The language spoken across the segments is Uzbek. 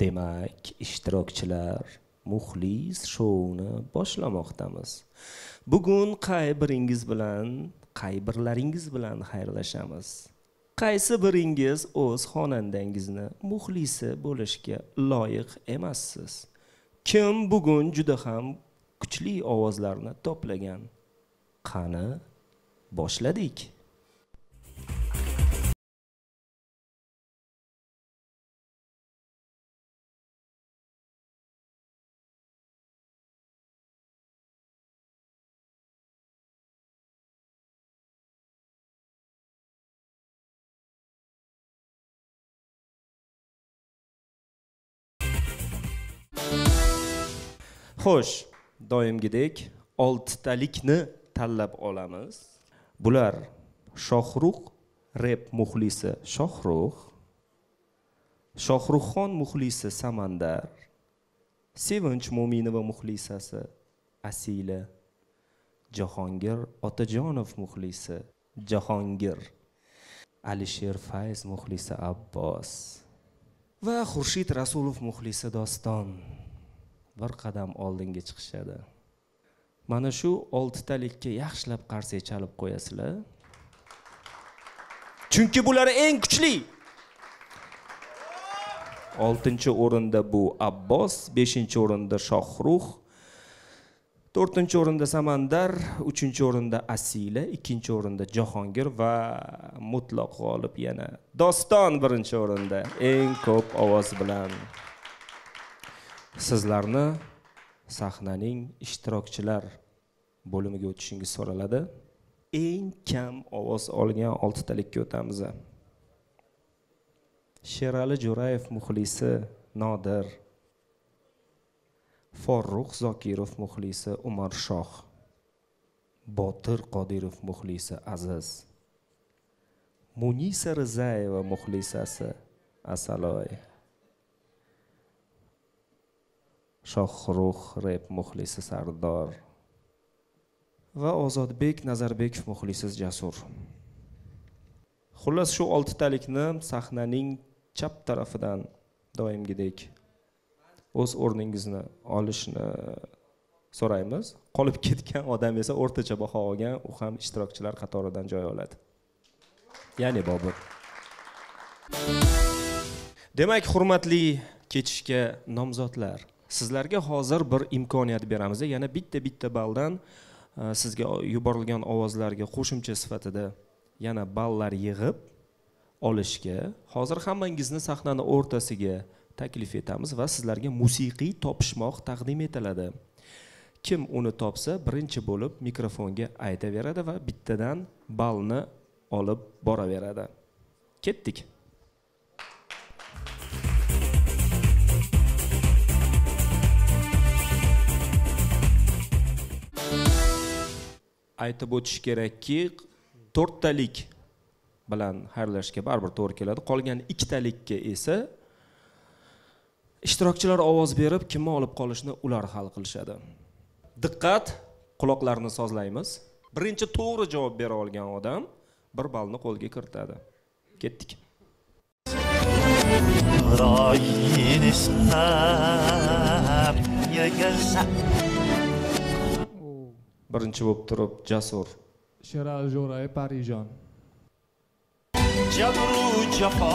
Demak, ishtirokchilar, muxlis shouni boshlamoqdamiz. Bugun qay birlaringiz bilan xayrlashamiz? Qaysi biringiz o'z xonandangizni muxlisi bo'lishga loyiq emassiz? Kim bugun juda ham kuchli ovozlarni to'plagan? Qani, boshladik. Xo'sh, doimgidek 6 talikni tanlab olamiz. Bular Shohrux rep muxlisi Shohrux, Shohruxxon muxlisi Samandar, Sevinch Mo'minova muxlisasi Asila, Jahongir Otajonov muxlisi Jahongir, Alisher Fayz muxlisi Abbos va Xurshid Rasulov muxlisi Doston bir qadam oldinga chiqishadi. Mana shu 6 talikka yaxshilab qarsak chalib qo'yasizlar. Chunki bular eng kuchli. 6-o'rinda bu Abbos, 5-o'rinda Shohrux, 4-o'rinda Samandar, 3-o'rinda Asila, 2-o'rinda Jahongir va mutlaq g'olib yana Doston 1-o'rinda eng ko'p ovoz bilan. Sizlarni sahnaning ishtirokchilar bo'limiga o'tishingiz so'raladi. Eng kam ovoz olgan 6 talikka o'tamiz. Sherali Jo'rayev muxlisi Nodir, Farruh Zokirov muxlisi Umar Shoh, Botir Qodirov muxlisi Aziz, Munisa Rizayeva muxlisasi Asaloy, Shohrux rep muxlisi Sardor va Ozodbek Nazarbekov muxlisi Jasur. Xullas shu 6 talikni sahnaning chap tarafidan doimgidek o'z o'rningizni olishni so'raymiz. Qolib ketgan odam esa o'rtacha baho olgan, u ham ishtirokchilar qatoridan joy oladi. Ya'ni Bobur. Demak, hurmatli ketishga nomzodlar, sizlarga hozir bir imkoniyat beramiz. Yana bitta balldan sizga yuborilgan ovozlarga qo'shimcha sifatida yana ballar yig'ib olishga hozir hammangizni sahnani o'rtasiga taklif etamiz va sizlarga musiqiy topishmoq taqdim etiladi. Kim uni topsa, birinchi bo'lib mikrofonga aytaveradi va bittadan ballni olib boraveradi. Ketdik. Aytib o'tish kerakki, 4 talik bilan xayrlashga baribir to'g'ri keladi. Qolgan 2 talikka esa ishtirokchilar ovoz berib, kimni olib qolishni ular hal qilishadi. Diqqat, quloqlarni sozlaymiz. Birinchi to'g'ri javob bera olgan odam 1 ballni qo'lga kiritadi. Ketdik. Birinchi bo'lib turib Jasur. Sherali Jo'rayev Parijon. Jabru jafo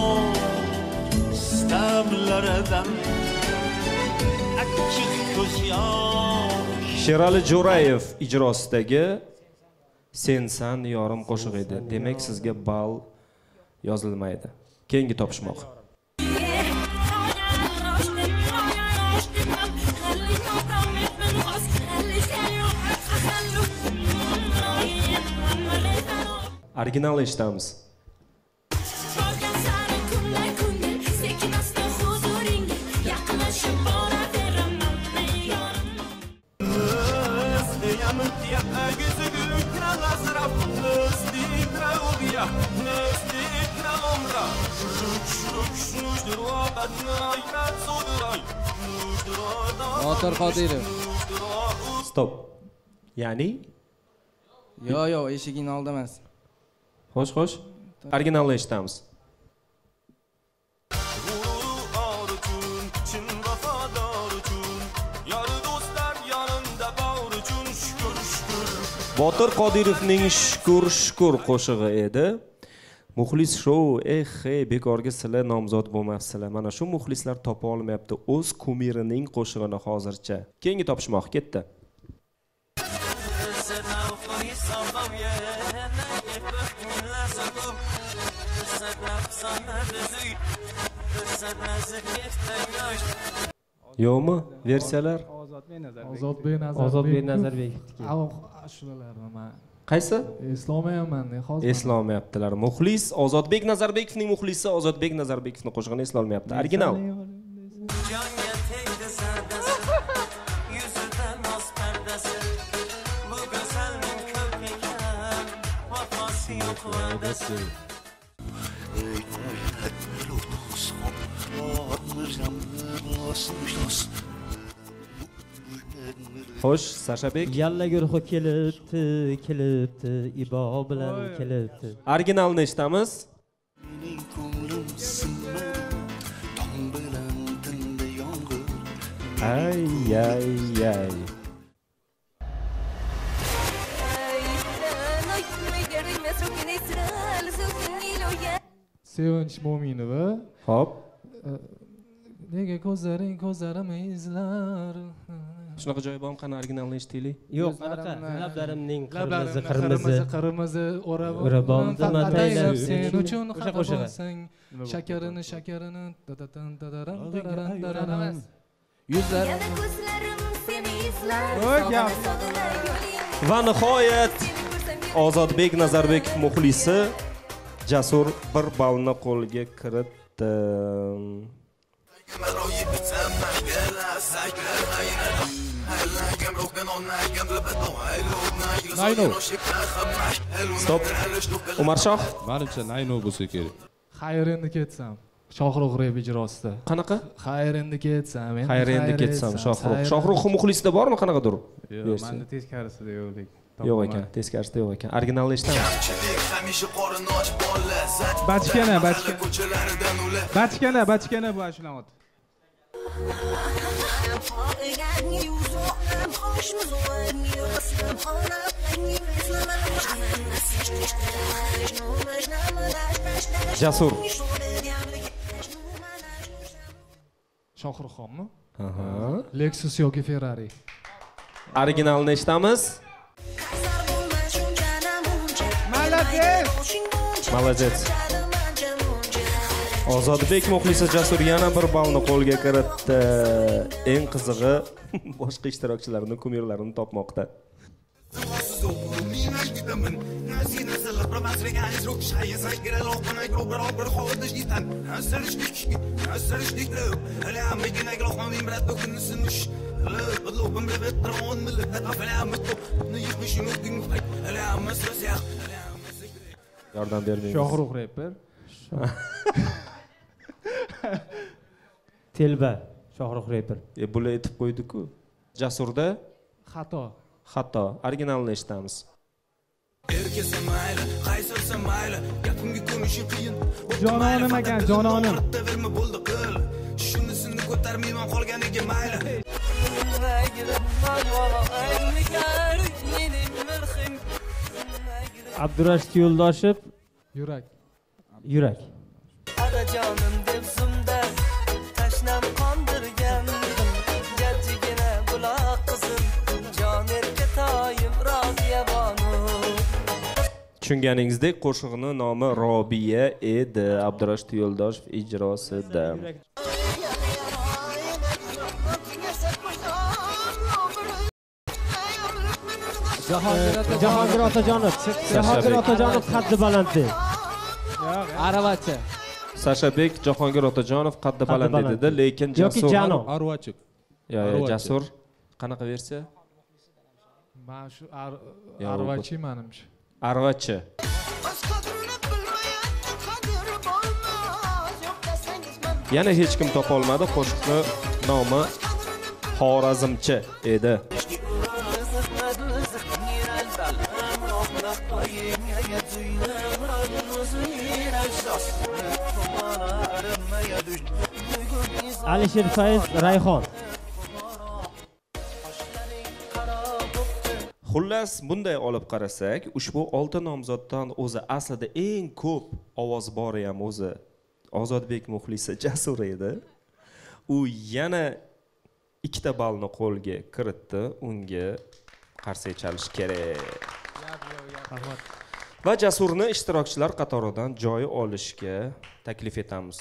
stamlaridan achchiq ko'z yosh. Sherali Jo'rayev ijrosidagi Sensan yorim qo'shiq edi. Demak, sizga ball yozilmaydi. Keyingi topishmoq. Original eshitamiz. Botir Qodirov. Stop. Ya'ni? Yo, eshiging oldi emas. Xo'sh. Originalni eshitamiz. Botir Qodirovning shukur qo'shig'i edi. Muxlis shou, hey, bekorga sizlar nomzod bo'lmabsizlar. Mana shu muxlislar topa olmayapti o'z kumirining qo'shig'ini hozircha. Keyingi topishmoq ketdi. Yo'qmi? Versiyalar? Ozodbek Nazarbekov. Shularni men Qaysi? eslolmayman hozir. Eslolmayaptilar. Muxlis Ozodbek Nazarbekovning muxlisi Ozodbek Nazarbekovning qo'shig'ini eslolmayapti. Original. Xo'sh, Sashabek. Yalla guruhi kelibdi, ibo bilan kelibdi. Originalni eshitamiz. Ay. Sevinch Mo'minova. Hop. Nega ko'zlarim izlar. Shunaqa joyi bormi, qani originalni eshitaylik? Yo'q, qanaqa lablarimning qirmizi o'rab oldim ataylab sen uchun xafasan. Shakarini yuzlarim seni izlar. Va nihoyat Ozodbek Nazarbekov muxlisi Jasur 1 ballni qo'lga kiritdi. Stop. Umarshoh. Menimcha Nayno bo'lsa kerak. Xayr endi ketsam. Shohruh rep ijrosida. Qanaqa? Xayr endi ketsam. Xayr endi ketsam Shohruh. Shohruh muxlisida bormi qanaqadir? Yo'q, menda teskarisida yo'q. Yo'q ekan, teskarisida yo'q ekan. Originalni eshitamiz. Bachkana bu ashulamat. Jasur. Shohruxxonmi? Aha. Lexus yoki Ferrari. Originalni eshitamiz. Молодец. Ozodbek muxlisi Jasur yana 1 ballni qo'lga kiritdi. Eng qizig'i boshqa ishtirokchilarning kumirlarini topmoqda. Yordam bermaymiz. Shohruh reper. Telba Shohruh reper. Bular aytib qo'ydi-ku. Jasurda xato. Originalni eshitamiz. Jononim ekan, jononim. Shunisini ko'tarmayman qolganiga mayli. Abdurashid Yo'ldoshev Yurak. Adajonim deb zumda tashnam qondirgan jajjigina buloq qizim jon erkatoyim roziyabonu. Tushunganingizdek qo'shiqning nomi Robiya edi. Abdurashid Yo'ldoshev ijrosida. Jahongir Otajonov qaddi balanddi. Aravacha. Sashabek Jahongir Otajonov qaddi baland dedi, lekin Jasur Arvachik. Yo'q, Jasur qanaqa versiya? Men shu Arvachi menimcha. Arvachi. Yana hech kim topa olmadi. Qo'shiqning nomi Xorazmcha edi. Alisher Fayz Rayhon. Xullas, bunday olib qarasak, ushbu 6 nomzoddan o'zi aslida eng ko'p ovoz bori ham o'zi Ozodbek muxlisi Jasur edi. U yana 2 ballni qo'lga kiritdi, unga qarsak chalish kerak. Va Jasurni ishtirokchilar qatoridan joy olishga taklif etamiz.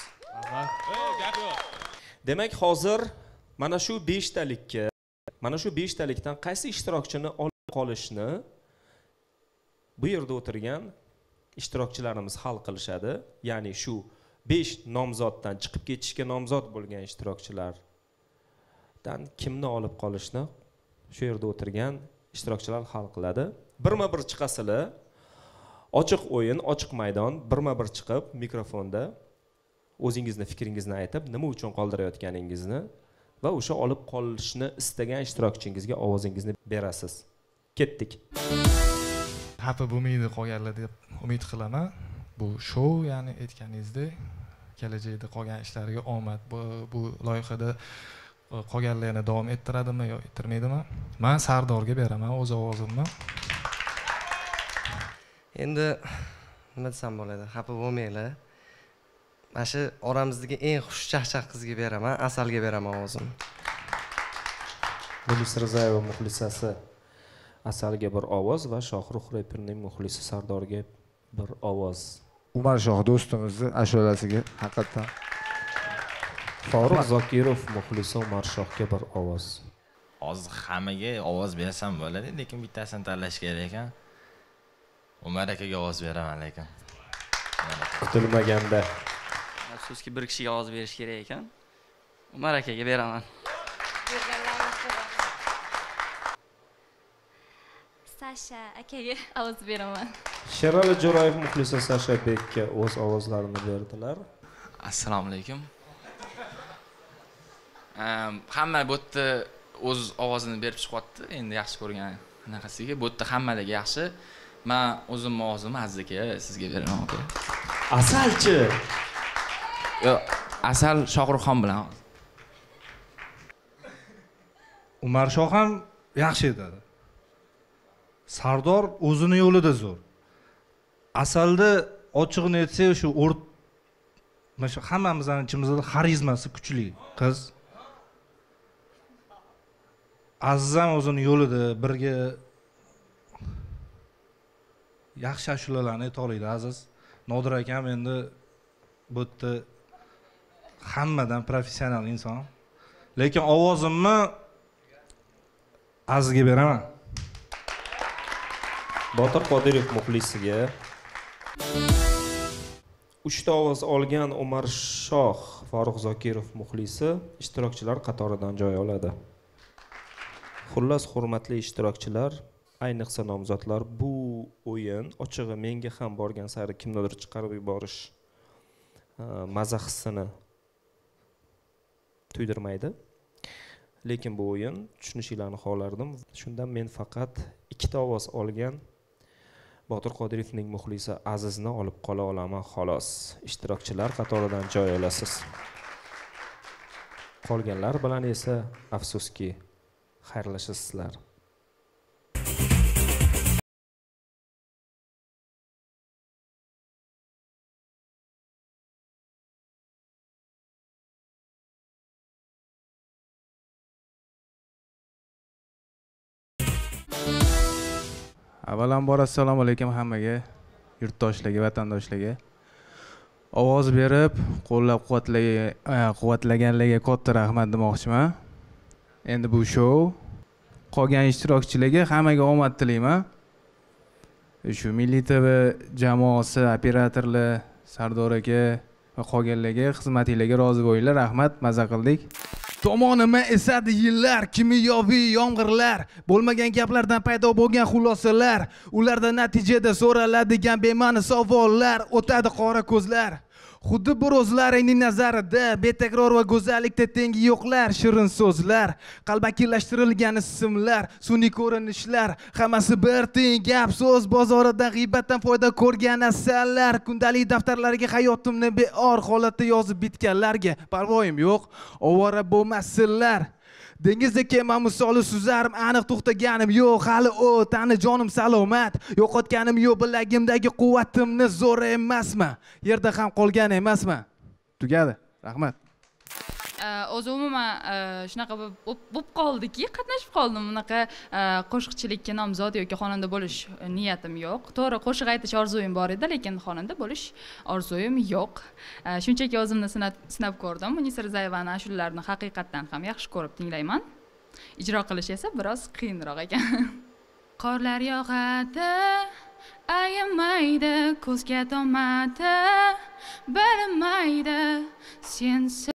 Demak, hozir mana shu 5 talikka, mana shu 5 talikdan qaysi ishtirokchini olib qolishni bu yerda o'tirgan ishtirokchilarimiz hal qilishadi. Ya'ni shu 5 nomzoddan chiqib ketishga nomzod bo'lgan ishtirokchilardan kimni olib qolishni shu yerda o'tirgan ishtirokchilar hal qiladi. Birma-bir chiqasizlar. Ochiq o'yin, ochiq maydon, birma-bir chiqib mikrofonda o'zingizni fikringizni aytib, nima uchun qoldirayotganingizni va o'sha olib qolishni istagan ishtirokchingizga ovozingizni berasiz. Ketdik. Xafa bo'lmaydi qolganlar deb umid qilaman. Bu shou, ya'ni aytganingizdek, kelajakda qolgan ishlarga omad. Bu loyihada qolganlarni davom ettiradimi yo ettirmaydimi? Men Sardorga beraman o'z ovozimni. Endi nima desam bo'ladi? Xafa bo'lmanglar. Mana shu oramizdagi eng xushchaqchaq qizga beraman, Asalga beraman ovozimni. Mulis Rizayeva muxlisasi Asalga bir ovoz va Shohrux reperning muxlisi Sardorga bir ovoz. Umar Shoh do'stimizning ashulasiga haqiqatan. Farruh Zokirov muxlisi Umar Shohga bir ovoz. Hozir hammaga ovoz bersam bo'ladi, lekin bittasini tanlash kerak ekan. Umar akaga ovoz beraman lekin. Kutilmaganda. Afsuski bir kishiga ovoz berish kerak ekan. Umar akaga beraman. Sasha akaga ovoz beraman. Sherali Jo'rayev muxlisi Sasha Bekka o'z ovozlarini berdilar. Assalomu alaykum. Hamma bu yerda o'z ovozini berib chiqyapti. Endi yaxshi ko'rgan anaqasiga bu yerda hammadagi yaxshi. Men o'zimning ovozimni Aziz aka sizga beraman aka. Asalchi. Yo'q, Asal Shohruxxon bilan. Umar Shoh ham yaxshi edi. Sardor o'zini yo'lida zo'r. Asalda ochiqni aytsak, shu mana shu hammamizning ichimizda xarizmasi kuchli qiz. Aziz ham o'zini yo'lida birga yaxshi ashulalarni ayta oladi Aziz. Nodir akam endi bu yerda hammadan professional inson. Lekin ovozimni Azizga beraman. Botir Qodirov muxlisiga 3 ta ovoz olgan Umar Shoh Farruh Zokirov muxlisi ishtirokchilar qatoridan joy oladi. Xullas, hurmatli ishtirokchilar, ayniqsa nomzodlar, bu o'yin ochig'i menga ham borgan sari kimnidir chiqarib yuborish maza hissini tuydirmaydi. Lekin bu o'yin tushunishinglarni xohlardim. Shundan men faqat 2 ta ovoz olgan Botir Qodirovning muxlisi Azizni olib qola olaman xolos. Ishtirokchilar qatoridan joy olasiz. Qolganlar bilan esa afsuski xayrlashasizlar. Avvalambor assalomu alaykum hammaga, yurtdoshlarga, vatandoshlarga. Ovoz berib, qo'llab-quvvatlaganlarga katta rahmat demoqchiman. Endi bu shou qolgan ishtirokchilarga hammaga omad tilayman. Shu Milliy TV jamoasi, operatorlar, Sardor aka va qolganlarga xizmatingizga rozi bo'linglar. Rahmat, maza qildik. Tomonima esadi yillar, kimyoviy yomg'irlar, bo'lmagan gaplardan paydo bo'lgan xulosalar, ularda natijada so'raladigan bema'ni savollar, o'tadi qora ko'zlar. Xuddi bir o'zlarining nazarida betakror va go'zallikda tengi yo'qlar, shirin so'zlar, qalbakilashtirilgan ismlar, sun'iy ko'rinishlar, hammasi bir teng gap so'z bozoridan g'iybatdan foyda ko'rgan asallar, kundalik daftarlarga hayotimni beor holatda yozib bitganlarga parvoyim yo'q, ovora bo'lmasizlar. Dengizda kema misoli suzarim, aniq to'xtaganim yo'q, hali o't, ani jonim salomat. Yo'qotganim yo'q, bilagimdagi quvvatimni zo'r emasmi? Yerda ham qolgan emasmi? Tugadi. Rahmat. O'zi umuman shunaqa bo'lib qoldiki, qatnashib qoldim. Bunaqa qo'shiqchilikka nomzod yoki xonanda bo'lish niyatim yo'q. To'g'ri, qo'shiq aytish orzuyim bor edi, lekin xonanda bo'lish orzuyim yo'q. Shunchaki o'zimni sinab ko'rdim. Munisa Rizayevaning ashulalarini haqiqatdan ham yaxshi ko'rib tinglayman. Ijro qilish esa biroz qiyinroq ekan. Qorlar yog'adi, ayamaydi, ko'zga tomadi, bilmaydi sensiz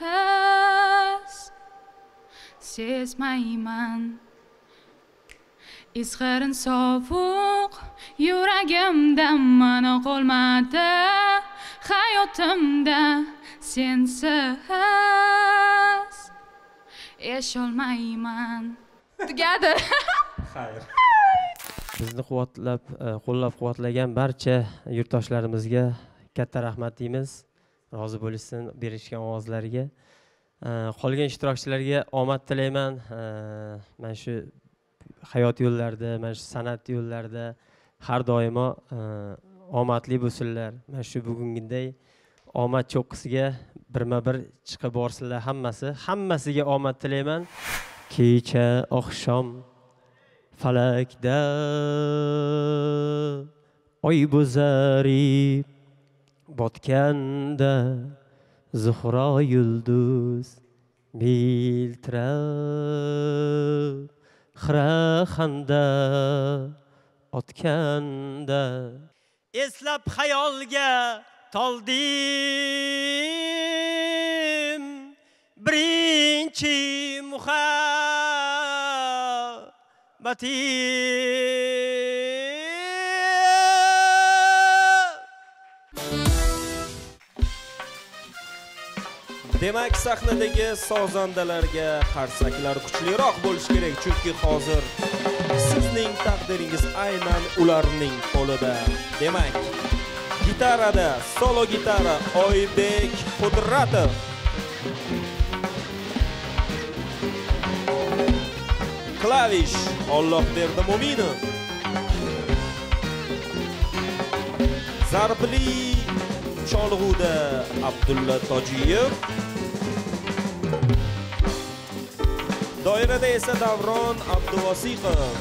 sezmayman. Izg'irin sovuq yuragimda mana qolmadi, hayotimda sensiz yasholmayman. Tugadi. Xayr. Bizni qo'llab-quvvatlagan barcha yurtdoshlarimizga katta rahmat deymiz. Rozi bo'lishsin berishgan ovozlariga. Qolgan ishtirokchilarga omad tilayman. Mana shu hayot yo'llarida, mana shu san'at yo'llarida har doimo omadli bo'lsinlar. Mana shu bugungiday omad cho'qqisiga birma-bir chiqib borsinlar hammasiga omad tilayman. Kecha oqshom falakda oy bo'zarib botganda Zuhro yulduz miltirab xira xanda otganda eslab xayolga toldim birinchi muhabbatim. Demak, sahnadagi sozandalarga qarsaklar kuchliroq bo'lish kerak, chunki hozir sizning taqdiringiz aynan ularning qo'lida. Demak, gitarada solo gitara Oybek Qudratov. Klavish Ollohberdi Mo'minov. Zarbli cholg'uda Abdulla Tojiyev. Doirada esa Davron Abduvosiqov.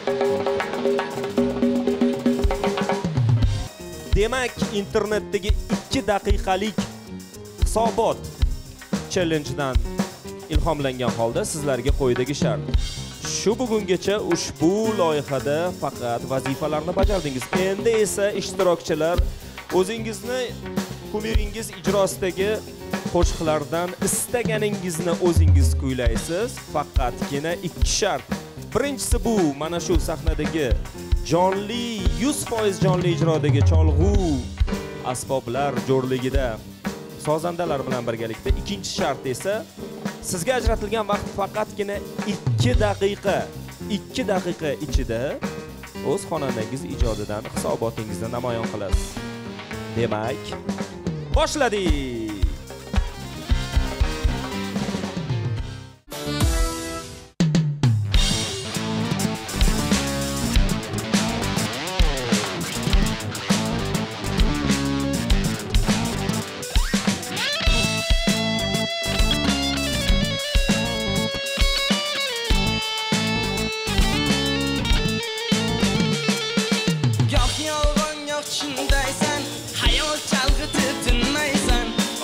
Demak, internetdagi 2 daqiqalik hisobot challenge-dan ilhomlangan holda sizlarga qo'ydagi shart. Shu bugungacha ushbu loyihada faqat vazifalarni bajardingiz. Endi esa ishtirokchilar o'zingizni kumiringiz ijrosidagi qo'shiqlardan istaganingizni o'zingiz kuylaysiz. Faqatgina 2 shart. Birinchisi bu mana shu sahnadagi jonli 100% jonli ijrodagi cholg'u asboblar jo'rligida sozandalar bilan birgalikda. Ikkinchi shart esa sizga ajratilgan vaqt faqatgina 2 daqiqa. 2 daqiqa ichida o'z xonandangiz ijodidan hisobotingizni namoyon qilasiz. Demak, boshladik. Goh yolg'on, goh shundaysan, hayot chalg'itib tinmaysan.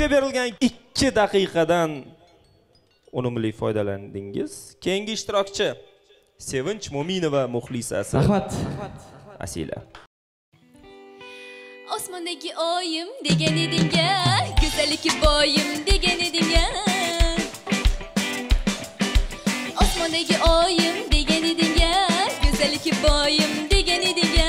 Sizga berilgan 2 daqiqadan unumli foydalandingiz. Keyingi ishtirokchi Sevinch Mo'minova muxlisasi. Rahmat. Asila. Osmondagi oyim degan eding-a, go'zallik boyim degan eding-a. Osmondagi oyim degan eding-a, go'zallik boyim degan eding-a.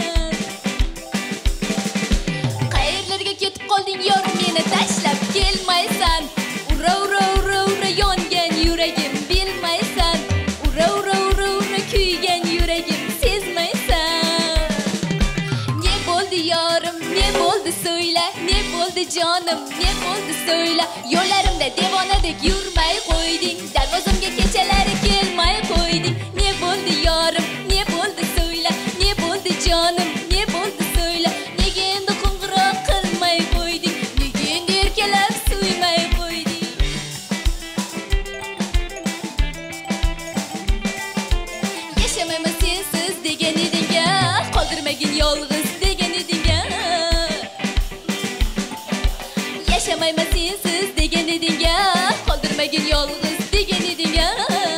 Qayerlarga ketib qolding yorim, meni tashlab kelmaysan. Ura ura ura ura yongan yuragim bilmaysan. Ura ura ura ura kuygan yuragim sezmaysan. Ne bo'ldi yorim, ne bo'ldi so'yla, ne bo'ldi jonim, ne bo'ldi so'yla. Yo'llarimda devonadek yurmay qo'yding, darvozamga kechalari kelmay qo'yding. Ne bo'ldi yorim, ne bo'ldi so'yla, ne bo'ldi jonim, ne bo'ldi so'yla. Nega endi qo'ng'iroq qilmay qo'yding, nega endi erkalab suymay qo'yding. Yashamayman sensiz degan eding-a, qoldirmagin yolg'iz degan eding-a. Yashamayman sensiz degan eding-a, qoldirmagin yolg'iz degan eding-a.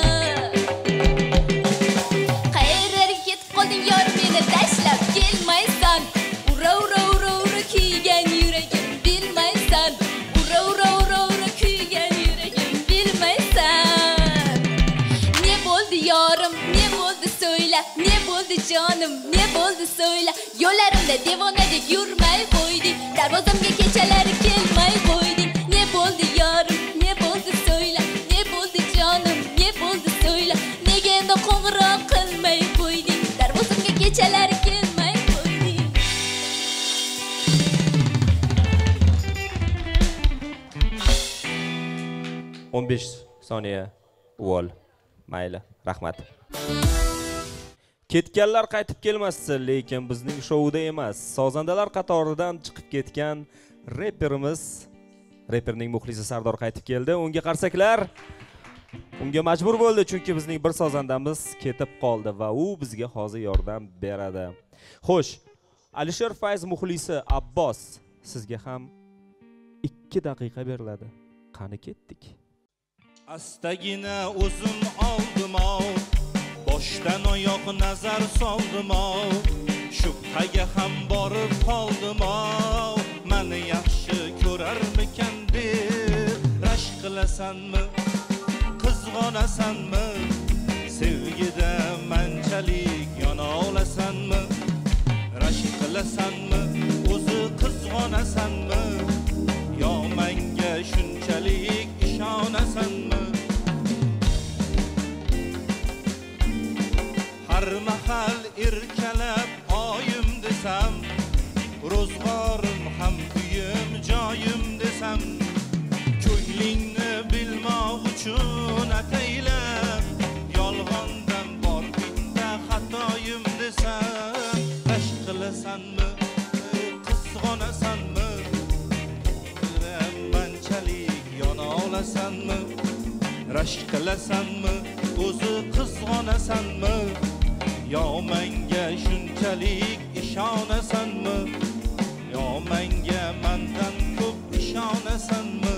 Qayerlarga ketib qolding yorim, meni tashlab kelmaysan. Ura ura ura ura kuygan yuragim bilmaysan. Ura ura ura ura kuygan yuragim bilmaysan. Ne bo'ldi yorim, ne bo'ldi so'yla, ne bo'ldi jonim, ne bo'ldi so'yla. Yo'llarimda devonadek yurmay qo'yding, darvozamga kechalari kelmay qo'yding. Ne bo'ldi yorim, ne bo'ldi so'yla, ne bo'ldi jonim, ne bo'ldi so'yla. Nega endi qo'ng'iroq qilmay qo'yding, darvozamga kechalari kelmay qo'yding. 15 soniya vol. Mayli, rahmat. Ketganlar qaytib kelmasdi, lekin bizning shouda emas. Sozandalar qatoridan chiqib ketgan reperning muxlisi Sardor qaytib keldi. Unga qarsaklar. Unga majbur bo'ldi, chunki bizning bir sozandamiz ketib qoldi va u bizga hozir yordam beradi. Xo'sh, Alisher Fayz muxlisi Abbos, sizga ham 2 daqiqa beriladi. Qani ketdik. Astagina o'zim oldim, boshdan oyoq nazar soldim, shubhaga ham borib qoldim, meni yaxshi ko'rarmikan deb rashk qilasanmi, qizg'onasanmi, sevgida manchalik yona olasanmi, rashk qilasanmi, o'zi qizg'onasanmi, yo menga shunchalik ishonasanmi? Har mahal erkalab oyim desam, ro'zg'orim ham uyim joyim desam, ko'nglingni bilmoq uchun ataylab, yolg'ondan bor bitta xatoyim desam, rashk qilasanmi, qizg'onasanmi, manchalik yona olasanmi, rashk qilasanmi, o'zi qizg'onasanmi, yo menga shunchalik ishonasanmi, yo menga mendan ko'p ishonasanmi?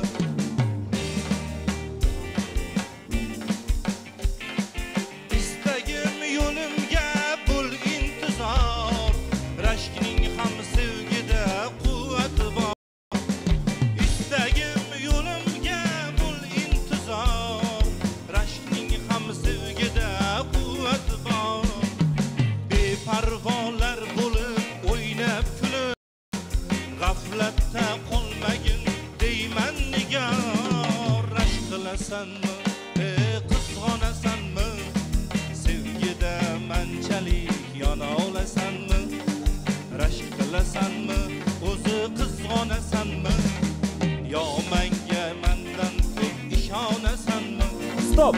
Istagim yo'limga bo'l intizor, rashkning ham sevgida quvvati bor. Istagim yo'limga bo'l intizor, rashkning ham sevgida quvvati bor. Beparvolar bo'lib o'ynab kulib, g'aflatda qolmagin deyman nigor. Rashk qilasanmi, qizg'onasanmi, sevgida manchalik yona olasanmi, rashk qilasanmi, o'zi qizg'onasanmi, yo menga mendan ko'p ishonasanmi? Stop.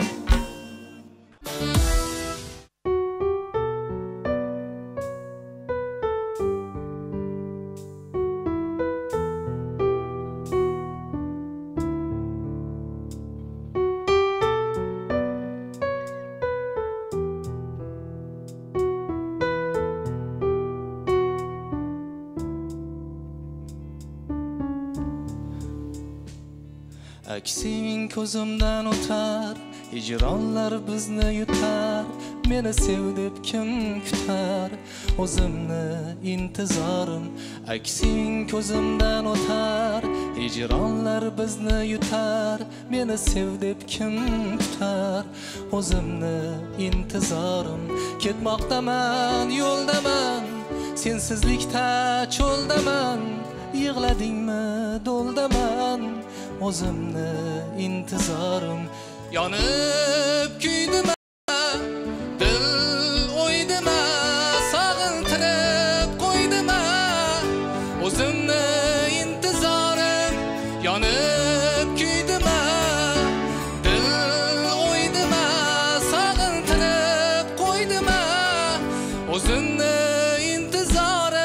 aksing ko'zimdan o'tar, hijronlar bizni yutar, meni sev deb kim kutar, o'zimni intizorim. Aksing ko'zimdan o'tar, hijronlar bizni yutar, meni sev deb kim kutar, o'zimni intizorim. Ketmoqdaman, yo'ldaman, sensizlikda cho'ldaman, yig'ladingmi do'ldaman, o'zimni intizorim. Yonib kuydima, dil o'ydima, sog'intirib qo'ydima, o'zimni intizorim. Yonib kuydima, dil o'ydima, sog'intirib qo'ydima, o'zimni intizorim.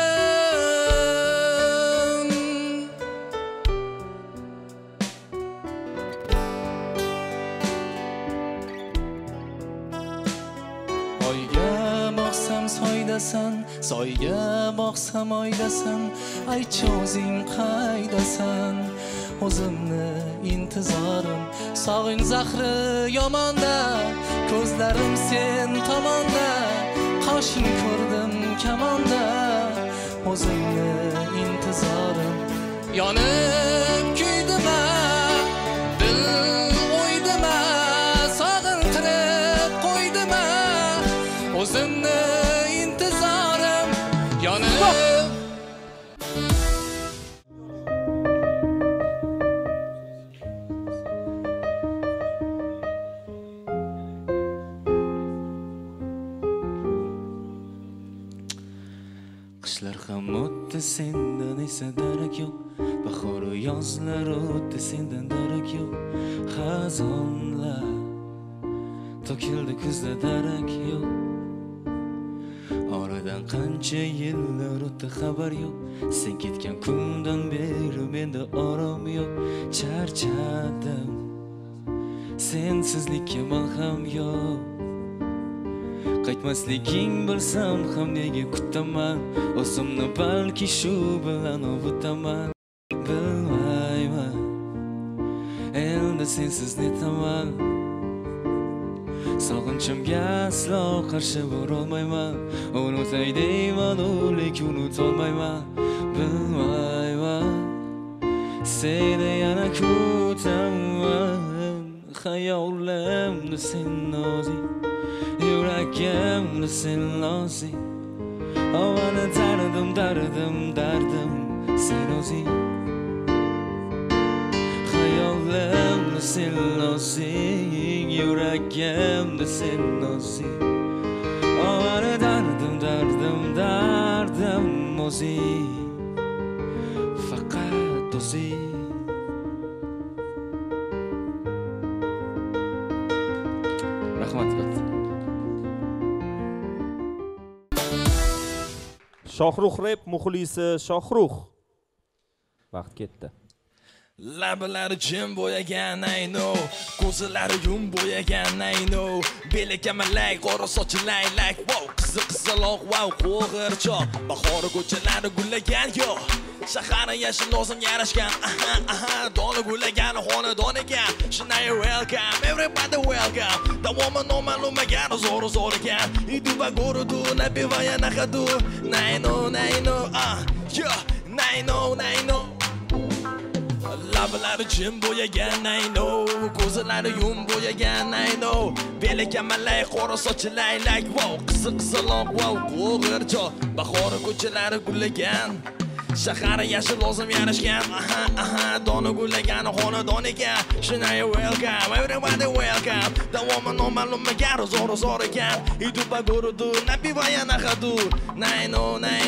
Soyga boqsam oydasan, aytchi o'zing qaydasan, o'zimni intizorim. Sog'ing zahri yomonda, ko'zlarim sen tomonda, qoshing ko'rdim kamonda, o'zimni intizorim. Yonib kuydima, dil o'ydima, sog'intirib qo'ydima, o'zimni qishlar ham o'tdi, sendan esa darak yo'q. Bahor yozlar o'tdi, sendan darak yo'q. Xazonlar to'kildi, kuzda darak yo'q. Oradan qancha yillar o'tdi, xabar yo'q. Sen ketgan kundan beri menda orom yo'q. Charchadim, sensizlikka malham yo'q. Qaytmasliging bilsam ham nega kutaman, o'zimni balki shu bilan ovutaman. Bilmayman, endi sensiz netaman. Sog'inchimga aslo qarshi borolmayman, unutay deyman, lekin unutolmayman. Bilmayman, seni yana kutaman, xayolimda sen o'zing, yuragimda sen o'zing. Avvalo dardim, dardim sen o'zing. Xayolimda sen o'zing, yuragimda sen o'zing. Avvalo dardim o'zing, faqat o'zing. Rahmat. Shohrux rep muxlisi Shohrux. Vaqt ketdi. Lablari jim bo'yagan ayno, ko'zlari yum bo'yagan ayno, beli kamalak, qora sochi laylak, wow, qizaloq, wow, qo'g'irchoq, bahori ko'chalari gullagan yo, shahar yashil lozim yarashgan, doni gullagan xonadon ekan, shinay welcome, everybody welcome, davomi noma'lum ekan, zo'r ekan, idu va go'rudu, nabivaya naqadu, nayno, yeah, nayno. Lablari jim bo'yagan ayno, ko'zlari yum bo'yagan ayno, beli kamalak, qora sochi laylak, wow, qizaloq, wow, qo'g'irchoq, bahori ko'chalari gullagan, shahar yashil lozim yarashgan, doni gullagan xonadon ekan, shinay welcome, everybody welcome, davomi noma'lum ekan, zo'r ekan, idu bagorudu, nabivaya naqadu, nayno,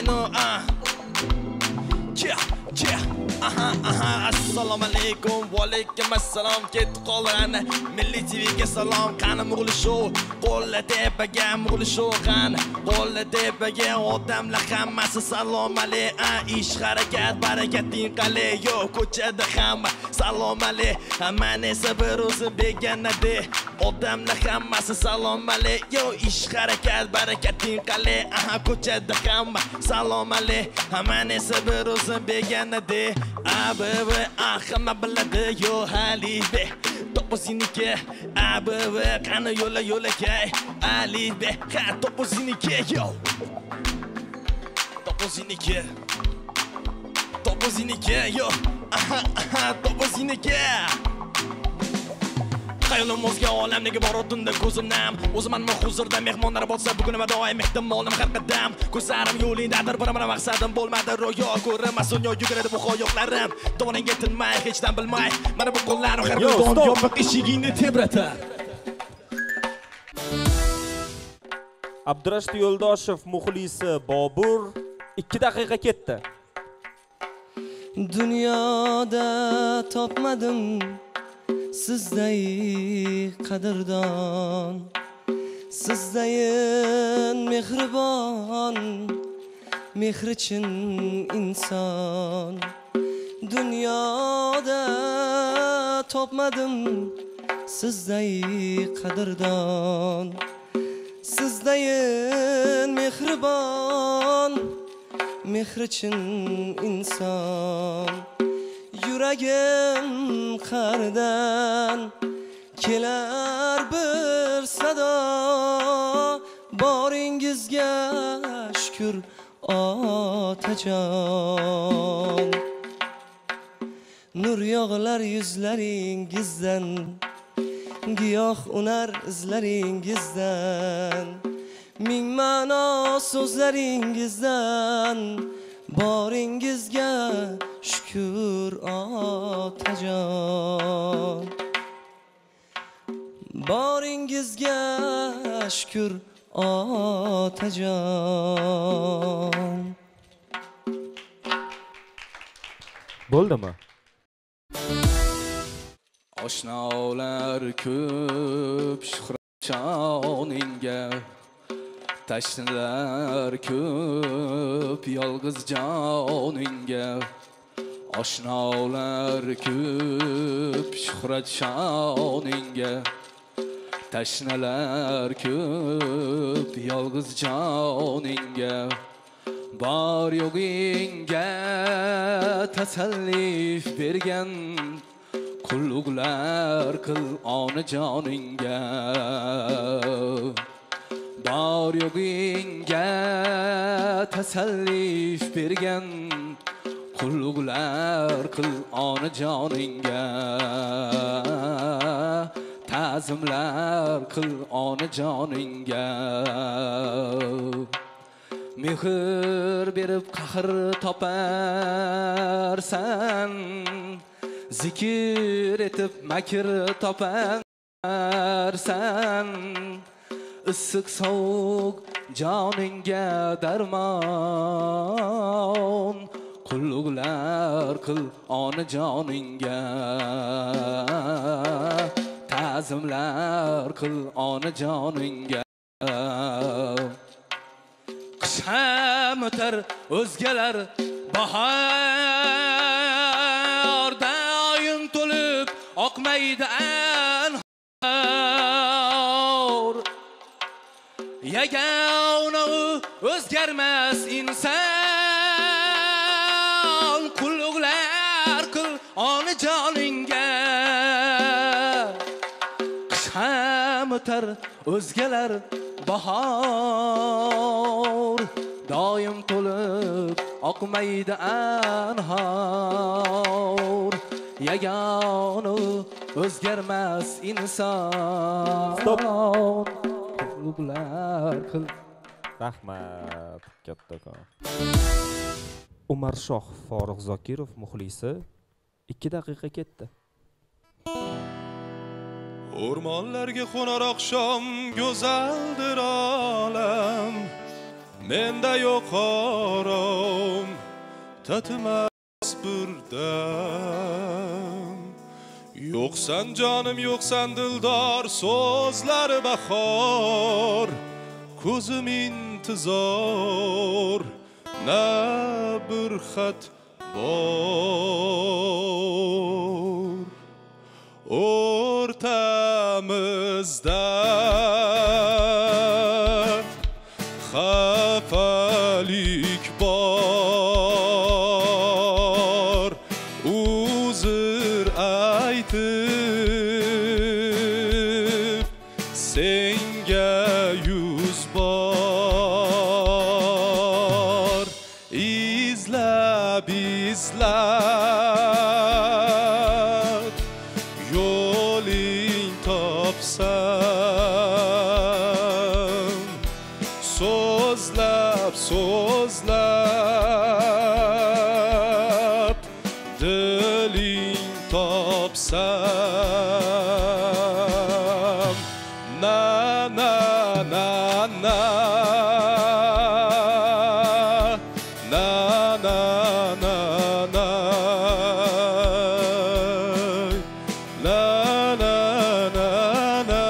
yeah. Assalomu alaykum, va alaykum assalom. Ketib qolgan Milliy TVga salom. Qani muxlisho, qo'lla tepaga muxlisho, qani qo'lla tepaga odamlar hammasi salom alay. Ish harakat barakating qalay, yo ko'chada hamma salom alay. Hamma esa bir o'zi beganada, odamlar hammasi salom alay. Yo ish harakat barakating qalay, ko'chada hamma salom alay. Hamma esa bir o'zi beganada, ABV hamma biladi yo Alibe to'qqiziniki ABV qani yo'la-yo'lakay Alibe ha to'qqiziniki yo to'qqiziniki yo to'qqiziniki Hayolim o'zga olam nega bor tunda ko'zim nam o'zimanmi huzurda mehmonlar bo'lsa bugun va doim ehtimolim har qadam ko'zlarim yo'lingdadir bir maqsadim bo'lmadi ro'yo ko'rmas dunyo yuguradi bu oyoqlarim do'ningga tinmay hechdan bilmay mana bu qo'llarim har doim yopiq eshigingni tebratar Abdurashid Yo'ldoshev muxlisi Bobur 2 daqiqa ketdi. Dunyoda topmadim sizday qadrdon sizdayin mehribon mehri chin inson dunyoda topmadim sizday qadrdon sizdayin mehribon mehri chin inson yuragim qardan kelar bir sado boringizga shukr otajon nur yog'lar yuzlaringizdan giyoh unar izlaringizdan ming ma'no so'zlaringizdan boringizga shukr otajon boringizga shukr otajon Bo'ldimi? Oshnolar ko'p shuhratjoningga tashnalar ko'p yolg'iz joningga oshnolar ko'p shuhrat shoningga tashnalar ko'p yolg'iz joningga bor yo'g'ingga tasallif bergan qulluqlar qil onajoningga bor yo'g'ingga tasallif bergan qulluqlar qil onajoningga ta'zimlar qil onajoningga mehr berib qahr toparsan zikr etib makr toparsan issiq sovuq joningga darmon qulluqlar qil onajoningga ta'zimlar qil onajoningga qish ham o'tar o'zgalar bahorda oyim to'lib oqmaydi anhor yagona o'zgarmas inson qulluqlar qil onajoningga qish ham o'tar o'zgalar bahor doim to'lib oqmaydi anhor yagona o'zgarmas inson qulluqlar qil. Rahmat kattakon. Umarshoh Foruq Zokirov muxlisi 2 daqiqa ketdi. O'rmonlarga qo'nar oqshom go'zaldir olam menda yo'q orom tatimas birdam yo'qsan jonim yo'qsan dildor so'zlari bahor ko'zim intizor na bir xat bor o'rtamizda xafalik bor bor izlab yo'ling topsam so'zlab diling topsam na na na na na na na na la la la la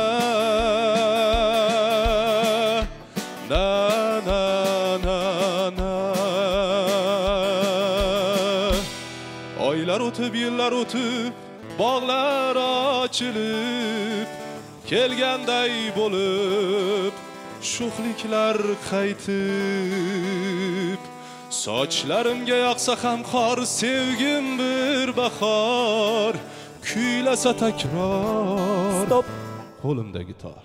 na na na na oylar o'tib yillar o'tib bog'lar ochilib kelganday bo'lib sho'xliklar qaytib sochlarimga yoqsa ham qor sevgim bir bahor kuylasa takror stop qo'limda gitar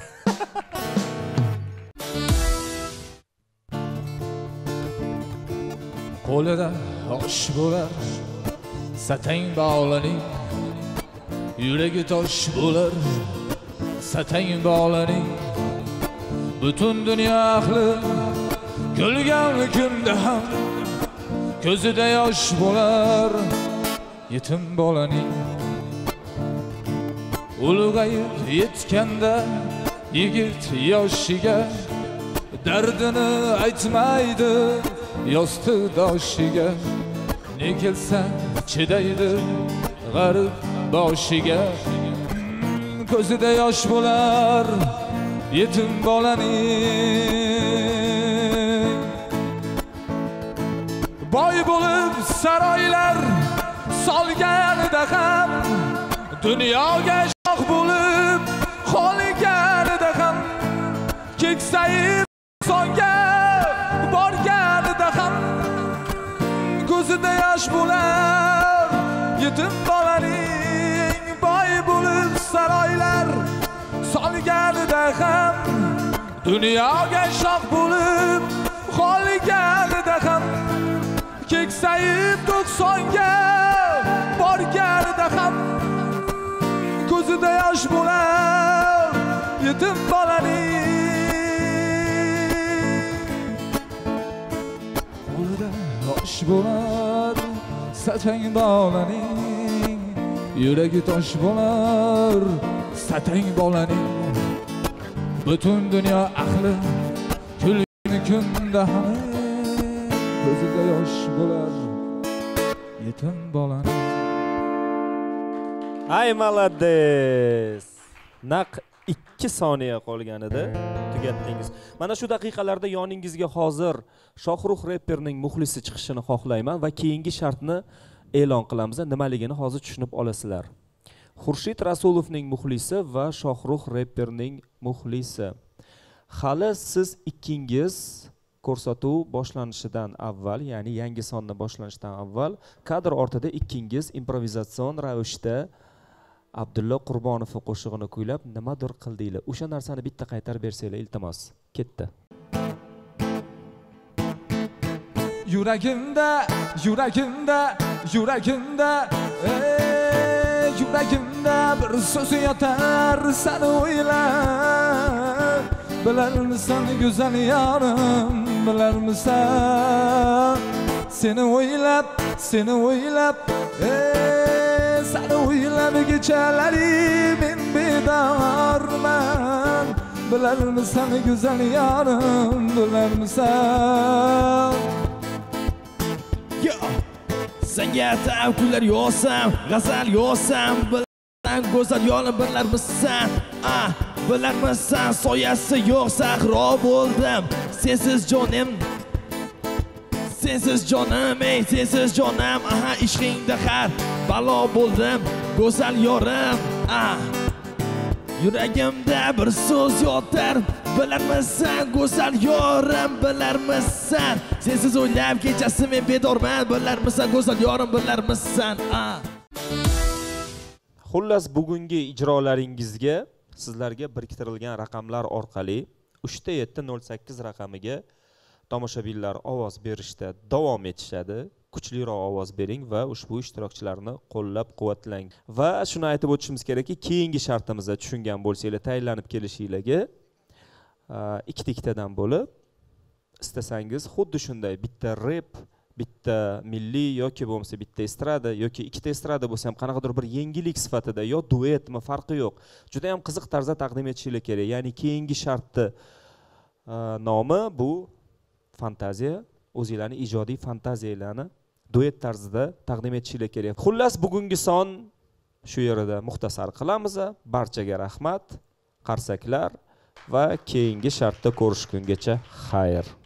qo'lida osh bo'lar satang bog'laning yuragi tosh bo'lar satang bog'laning butun dunyo ahli kulgan kunda ham ko'zida yosh bo'lar yetim bolaning ulg'ayib yetganda yigit yoshiga dardini aytmaydi yostiqdoshiga ne kelsa chidaydi g'arib boshiga ko'zida yosh bo'lar yetim bolaning boy bo'lib saroylar solganida ham dunyoga shoh bo'lib qolganida ham keksayib songa borganida ham ko'zida yosh bo'lar yetim bolaning boy bo'lib saroylar solganida ham dunyoga shoh bo'lib qolganida ham keksayib 90ga borganida ham ko'zida yosh bo'lar yetim bolaning qo'lida yosh bo'lar satang bolaning yuragi tosh bo'lar satang bolaning butun dunyo ahli kulgan kunda ham ko'zida yosh bo'lar yetim bolaning. Ay malades. Naq 2 soniya qolgan edi. Tugatdingiz. Mana shu daqiqalarda yoningizga hozir Shohrux reperning muxlisi chiqishini xohlayman va keyingi shartni e'lon qilamiz. Nimaligini hozir tushunib olasizlar. Xurshid Rasulovning muxlisi va Shohrux reperning muxlisi. Hali siz ikkingiz ko'rsatuv boshlanishidan avval, ya'ni yangi sonni boshlanishidan avval kadr ortida ikkingiz improvizatsion ravishda Abdulla Qurbonov qo'shig'ini kuylab nimadir qildinglar. O'sha narsani bitta qaytarib bersanglar iltimos. Ketdi. Yuragimda yuragimda bir so'z yotar seni o'ylab. Bilarmisan go'zal yorim, bilarmisan seni o'ylab seni o'ylab kechalari men bedorman. Bilarmisan go'zal yorim, bilarmisan senga tavkular yozsam, g'azal yozsam, bilarsan go'zal yorim, bilarmisan bilarmisan soyasi yo'q sahro bo'ldim. Sensiz jonim ey sensiz jonim, ishqingda har balo bo'ldim go'zal yorim. Yuragimda bir so'z yotar, bilarmisan go'zal yorim, bilarmisan sensiz o'ylab kechasi men bedorman, bilarmisan go'zal yorim, bilarmisan. Xullas bugungi ijrolaringizga sizlarga biriktirilgan raqamlar orqali 3-7-08 raqamiga tomoshabinlar ovoz berishda davom etishadi. Kuchliroq ovoz bering va ushbu ishtirokchilarni qo'llab-quvvatlang. Va shuni aytib o'tishimiz kerakki, keyingi shartimizda tushungan bo'lsanglar, tayinlanib kelishinglarga ikkita-ikkitadan bo'lib, istasangiz xuddi shunday bitta rep, bitta milliy yoki bo'lmasa bitta estrada yoki ikkita estrada bo'lsa ham qanaqadir bir yangilik sifatida yo duetmi farqi yo'q. Juda ham qiziq tarzda taqdim etishinglar kerak. Ya'ni keyingi shartni nomi bu fantaziya, o'zingizlarning ijodiy fantaziyalarini duet tarzida taqdim etishinglar kerak. Xullas, bugungi son shu yerda muxtasar qilamiz. Barchaga rahmat, qarsaklar va keyingi shartda ko'rishgungacha xayr.